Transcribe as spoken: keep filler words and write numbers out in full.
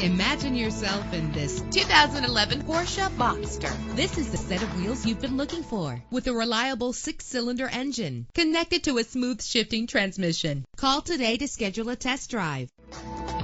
Imagine yourself in this two thousand eleven Porsche Boxster. This is the set of wheels you've been looking for, with a reliable six-cylinder engine connected to a smooth shifting transmission. Call today to schedule a test drive.